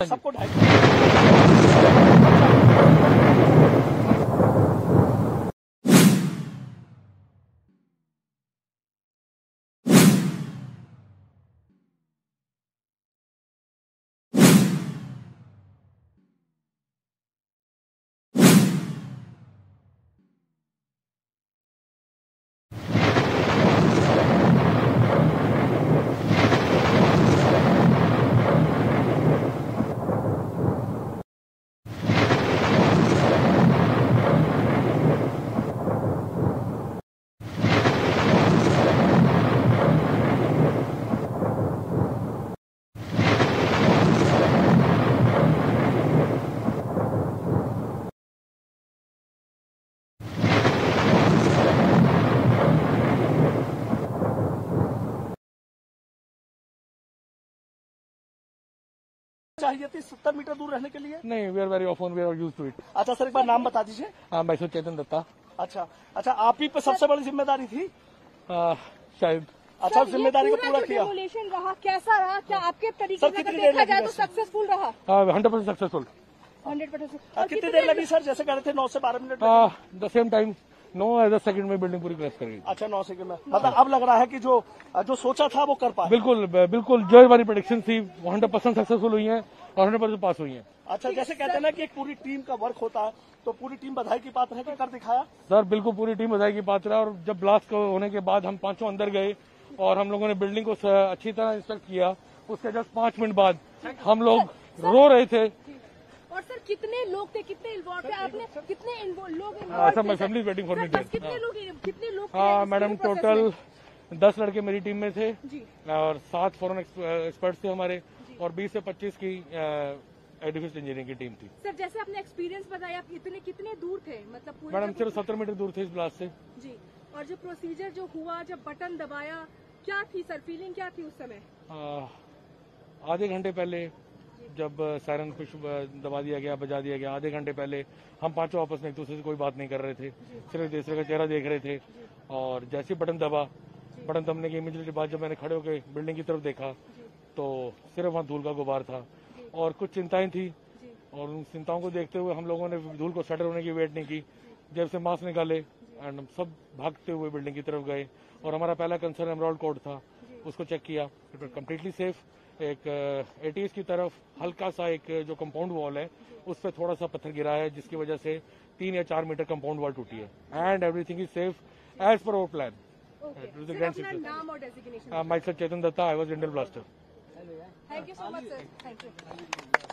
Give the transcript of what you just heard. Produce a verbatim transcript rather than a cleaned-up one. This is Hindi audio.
सबको ढाई चाहिए थी सत्तर मीटर दूर रहने के लिए। नहीं, we are very often, we are used to it. अच्छा सर, एक बार नाम बता दीजिए। हाँ, मैं चेतन दत्ता। अच्छा अच्छा, आप ही पे सबसे बड़ी जिम्मेदारी थी आ, शायद। अच्छा, जिम्मेदारी को पूरा किया। डेमोलिशन रहा कैसा रहा, क्या आपके तरीके सर, से कितनी अगर देर देखा लगी जाए तो वैसे? सक्सेसफुल रहा? Hundred percent successful. Hundred percent. कितनी देर लगी सर? जैसे कह रहे थे नौ से बारह मिनट। द सेम टाइम नौ दस सेकंड में बिल्डिंग पूरी क्रैश कर गई। अच्छा, नौ सेकंड में। मतलब अब लग रहा है कि जो जो सोचा था वो कर पाए। बिल्कुल बिल्कुल, जो हमारी प्रेडिक्शन थी वो हंड्रेड परसेंट सक्सेसफुल हुई है और हंड्रेड परसेंट पास हुई है। अच्छा, जैसे कहते हैं ना कि एक पूरी टीम का वर्क होता है, तो पूरी टीम बधाई की पात्र है कि कर दिखाया। सर बिल्कुल पूरी टीम बधाई की पात्र है। और जब ब्लास्ट होने के बाद हम पांचों अंदर गए और हम लोगों ने बिल्डिंग को अच्छी तरह इंस्पेक्ट किया, उसके जस्ट पांच मिनट बाद हम लोग रो रहे थे। और सर कितने लोग थे, कितने इन्वॉल्व थे, आपने कितने लोग अच्छा, मैं फैमिली वेटिंग फॉर मी। कितने लोग कितने लोग हाँ मैडम, टोटल दस लड़के मेरी टीम में थे जी। और सात फॉरेन एक्सपर्ट थे हमारे और बीस से पच्चीस की एडिफिस इंजीनियरिंग की टीम थी। सर जैसे आपने एक्सपीरियंस बताया, आप इतने कितने दूर थे, मतलब पूरे मैडम सिर्फ सत्तर मीटर दूर थे इस ब्लास्ट से जी। और जो प्रोसीजर जो हुआ, जब बटन दबाया, क्या थी सर फीलिंग, क्या थी उस समय? आ, आधे घंटे पहले जब सायरन कुछ दबा दिया गया, बजा दिया गया, आधे घंटे पहले हम पांचों आपस में एक दूसरे से कोई बात नहीं कर रहे थे, सिर्फ दूसरे का चेहरा देख रहे थे। और जैसे बटन दबा, बटन दबने के इमीडिएटली बाद जब मैंने खड़े होकर बिल्डिंग की तरफ देखा तो सिर्फ वहाँ धूल का गुबार था और कुछ चिंताएं थी। और उन चिंताओं को देखते हुए हम लोगों ने धूल को सेटल होने की वेट नहीं की। जब से मास्क निकाले एंड हम सब भागते हुए बिल्डिंग की तरफ गए और हमारा पहला कंसर्न एमराल्ड कोर्ट था, उसको चेक किया। It was completely safe. एक एटीएस की तरफ हल्का सा एक जो कंपाउंड वॉल है उस पर थोड़ा सा पत्थर गिरा है, जिसकी वजह से तीन या चार मीटर कंपाउंड वॉल टूटी है and everything is safe as per our plan. नाम और designation? My sir Chetan Dutta, I was Indian blaster. Thank you so much sir, thank you.